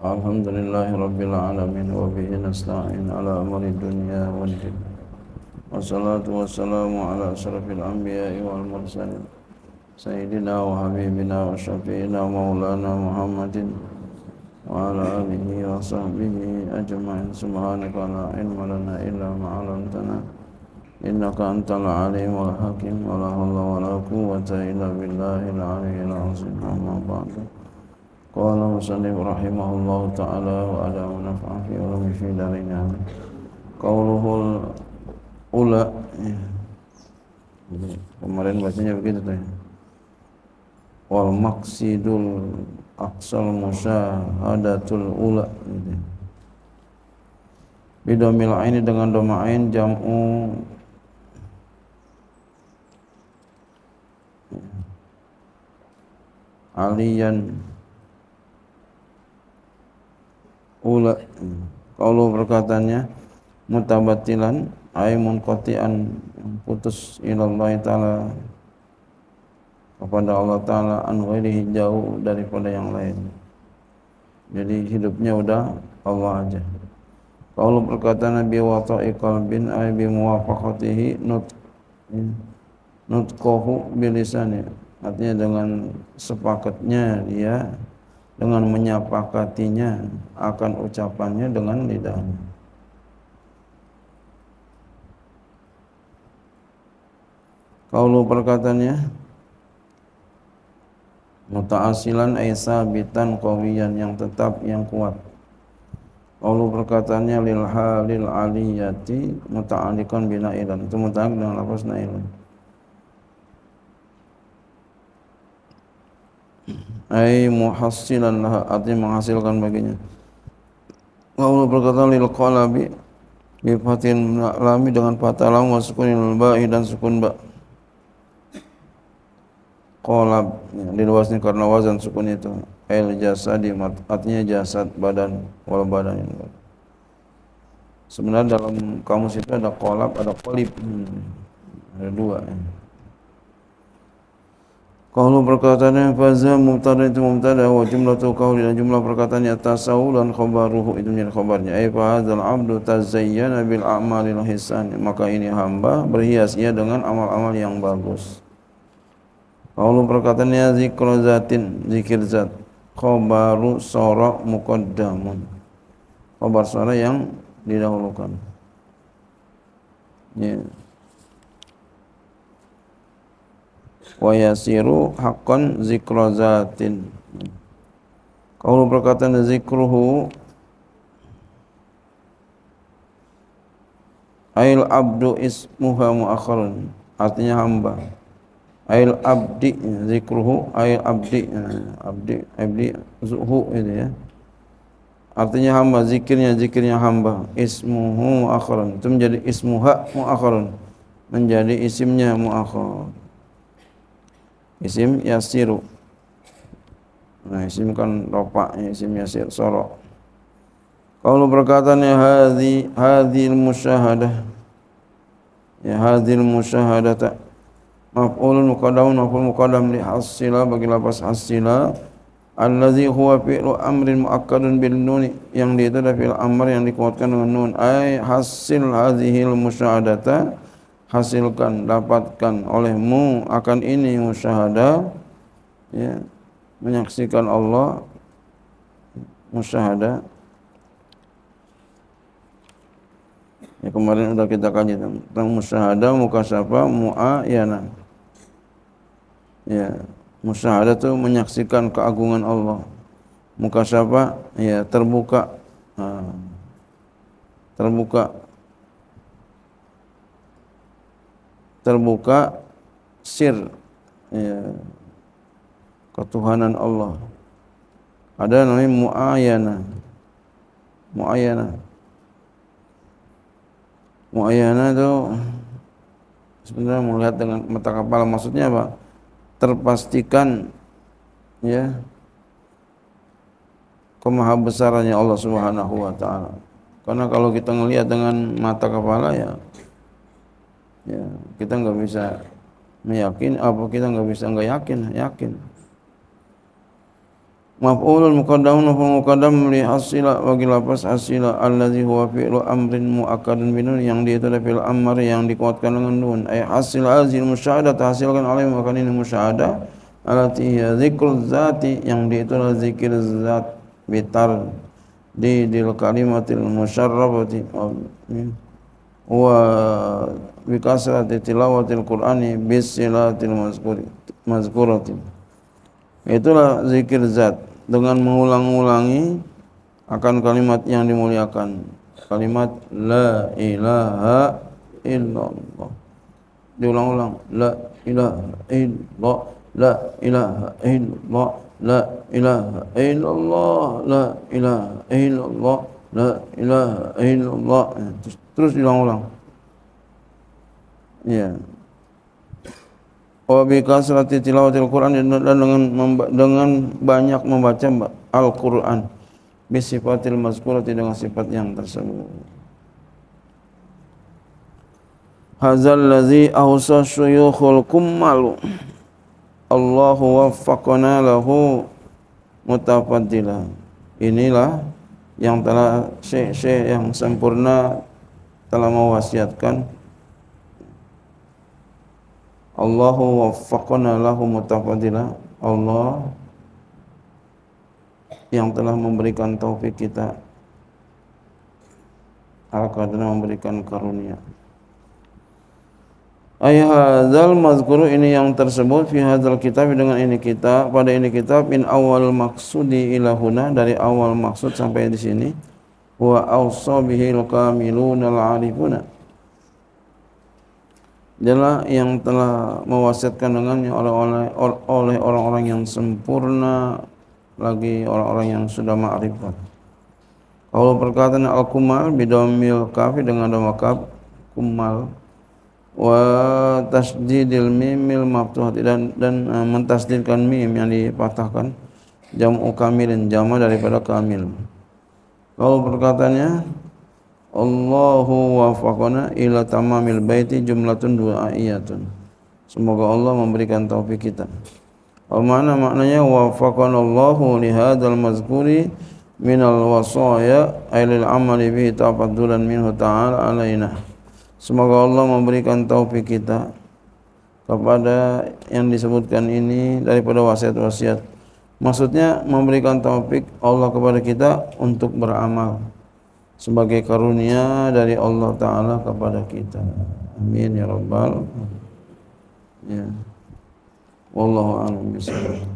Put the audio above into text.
Alhamdulillahi Rabbil Alamin wa bihi nasta'in ala amri dunya wal din. Wassalatu wassalamu ala asyrafil anbiya'i wal mursalin Sayyidina wa habibina wa syafi'ina maulana Muhammadin wa ala alihi wa sahbihi ajma'in. Subhanaka la ilma lana illa ma 'allamtana innaka antal alimul hakim. Wa la hawla wa la quwwata illa billahil aliyyil azim. Amma ba'du. Qala musannif rahimahullahu ta'ala wa ala naf'a fi ulumi fi darina. Qauluhul ula. Kemarin bacanya begitu tuh. Wal maqsidul aqsal musyahadatul ula. Bidomil aini dengan doma ain jam'u aliyan ula. Kalau perkataannya mutabatilan ay munqati'an, putus ilallah ta'ala, kepada Allah ta'ala, an ghairihi, jauh daripada yang lain. Jadi hidupnya udah Allah aja. Kalau perkataan bi wata'i qalbin ay bi muwafaqatihi nutqahu bilisani, artinya dengan sepakatnya dia, dengan menyepakatinya akan ucapannya dengan lidahnya. Kalau perkataannya muta'asilan ay sabitan qawiyan, yang tetap, yang kuat. Kalau perkataannya lil halil aliyati muta'alliqan binailan, itu muta'alliq dengan lafaz nailan. Ay muhassilan laha, artinya menghasilkan baginya. Kalau perkataan lil qalabi bi fatin lami, dengan fathah lam wa sukunil ba'i, dan sukun ba. Qalab lil wazni, karena wazan sukun itu. Al jasadi, artinya jasad, badan, wal badan. Sebenarnya dalam kamus itu ada qalab, ada qalib. Ada dua. Kalau perkataannya faza mubtada, itu mubtada, wa jumlatu qawli, dan jumlah perkataannya tasawulan khabaruhu, itu menjadi khabarnya. Ay fa hadzal abdu tazayyana bil a'malil hisan, maka ini hamba berhias ia dengan amal-amal yang bagus. Kalau perkataannya zikru zatin, zikir zat, khabaru sara muqaddamun, khabar sara yang didahulukan. Ya. Wa yasiru haqqan zikra zatin. Kalau perkataan zikruhu ail abdu ismuha muakharun, artinya hamba. Ail abdi, zikruhu ail abdi, abdi zuhu, itu ya, artinya hamba. Zikirnya hamba. Ismuhu muakharun, itu menjadi ismuha muakharun, menjadi isimnya muakhar. Isim yasiru. Nah, isim kan ropa, isim yasir, sorok. Kalau perkataannya hadhil musyahadah, ya hadhil musyahadata, maf'ulun muqaddamun, maf'ul muqaddam li hasila, bagi lafaz hasila, allazi huwa fi'lu amrin muakkadun bil nun, yang dia itu adalah fi'il amr yang dikuatkan dengan nun. Ay hasil hadhil musyahadata, hasilkan, dapatkan olehmu akan ini musyahadah, ya, menyaksikan Allah, musyahadah. Ya, kemarin sudah kita kaji tentang musyahadah, mukasyafah, mu'ayana. Ya, musyahadah itu menyaksikan keagungan Allah. Mukasyafah, ya, terbuka, terbuka sir, ya, ketuhanan Allah. Ada namanya mu'ayana itu sebenarnya melihat dengan mata kepala. Maksudnya apa? Terpastikan, ya, kemahabesarannya Allah Subhanahu wa ta'ala. Karena kalau kita ngelihat dengan mata kepala, ya kita nggak bisa meyakini, apa kita nggak bisa nggak yakin. Maf'ulul muqaddam li hasila bagi lafaz hasila allazi huwa fi'lu amrin muakkadun binun yang dia itu adalah fi'il amr yang dikuatkan dengan nun. Ay hasil azil musyahadah hasilkan alaihi makan ini musyahadah alati hiya zikrul zati yang dia itu adalah zikir zat bitar di kalimatil musyarrafati wa bikasrati tilawatil qur'ani bisilatil mazkurati. Itulah zikir zat dengan mengulang-ulangi akan kalimat yang dimuliakan. Kalimat la ilaha illallah. Diulang-ulang la ilaha illallah, la ilaha illallah, la ilaha illallah, la ilaha illallah, la ilaha illallah. Terus diulang-ulang. Ya. Wa bi kasrati tilawatil Qur'an dan dengan banyak membaca Al-Qur'an bi sifatil mazkurati dengan sifat yang tersebut. Hadzal ladzi awsa syuyukhul kummalu Allahu waffaqana lahu mutafaddila. Inilah yang telah syekh-syekh yang sempurna telah mewasiatkan Allahu waffaqana lahu mutafadila. Allah yang telah memberikan taufik kita, al-qadna memberikan karunia. Hadzal mazkuru ini yang tersebut fi hadzal kitab dengan ini kitab pada ini kitab min awal maksudi ilahuna dari awal maksud sampai di sini wa awsa bihil kamiluna al-arifuna adalah yang telah mewasiatkan dengannya oleh orang-orang yang sempurna lagi orang-orang yang sudah ma'rifat. Kalau perkataan al-kumal bidomil kafi dengan dhamma kaf kumal wa tasdidil mimil maftuhati dan mentasdidkan mim yang dipatahkan jam'u kamilin jama daripada kamil. Kalau perkataannya Allahu wafaqana ila tamamil baiti jumlatun du'aiyatun. Semoga Allah memberikan taufik kita. Maknanya wafaqana Allahu li hadzal mazkuri minal wasaya ay lil amali bihi tafaddulan minhu ta'ala alaina. Semoga Allah memberikan taufik kita kepada yang disebutkan ini daripada wasiat-wasiat. Maksudnya memberikan taufik Allah kepada kita untuk beramal sebagai karunia dari Allah Ta'ala kepada kita. Amin ya Rabbal. Ya. Wallahu a'lam bishawab.